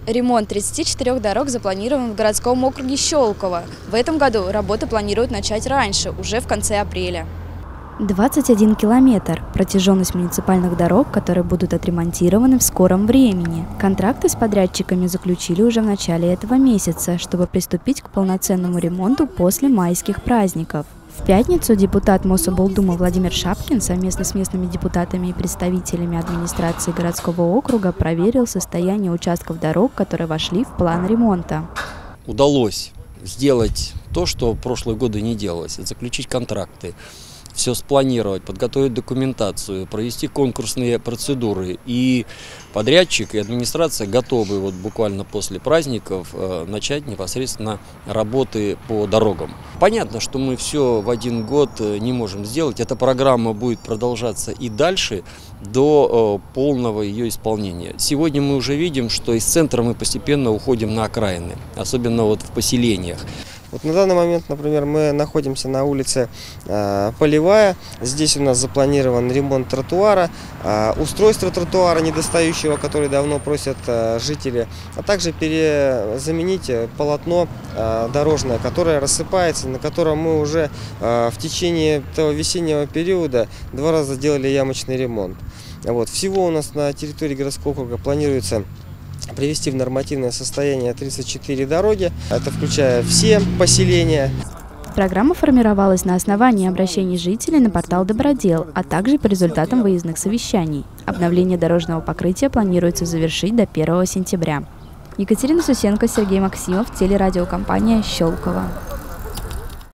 Ремонт 34 дорог запланирован в городском округе Щелково. В этом году работы планируют начать раньше, уже в конце апреля. 21 километр – протяженность муниципальных дорог, которые будут отремонтированы в скором времени. Контракты с подрядчиками заключили уже в начале этого месяца, чтобы приступить к полноценному ремонту после майских праздников. В пятницу депутат Мособлдумы Владимир Шапкин совместно с местными депутатами и представителями администрации городского округа проверил состояние участков дорог, которые вошли в план ремонта. Удалось сделать то, что в прошлые годы не делалось – заключить контракты. Все спланировать, подготовить документацию, провести конкурсные процедуры. И подрядчик, и администрация готовы вот буквально после праздников начать непосредственно работы по дорогам. Понятно, что мы все в один год не можем сделать. Эта программа будет продолжаться и дальше до полного ее исполнения. Сегодня мы уже видим, что из центра мы постепенно уходим на окраины, особенно вот в поселениях. Вот на данный момент, например, мы находимся на улице Полевая. Здесь у нас запланирован ремонт тротуара, устройство тротуара недостающего, который давно просят жители, а также заменить полотно дорожное, которое рассыпается, на котором мы уже в течение этого весеннего периода 2 раза делали ямочный ремонт. Вот. Всего у нас на территории городского округа планируется привести в нормативное состояние 34 дороги, это включая все поселения. Программа формировалась на основании обращений жителей на портал Добродел, а также по результатам выездных совещаний. Обновление дорожного покрытия планируется завершить до 1 сентября. Екатерина Сусенко, Сергей Максимов, телерадиокомпания «Щелково».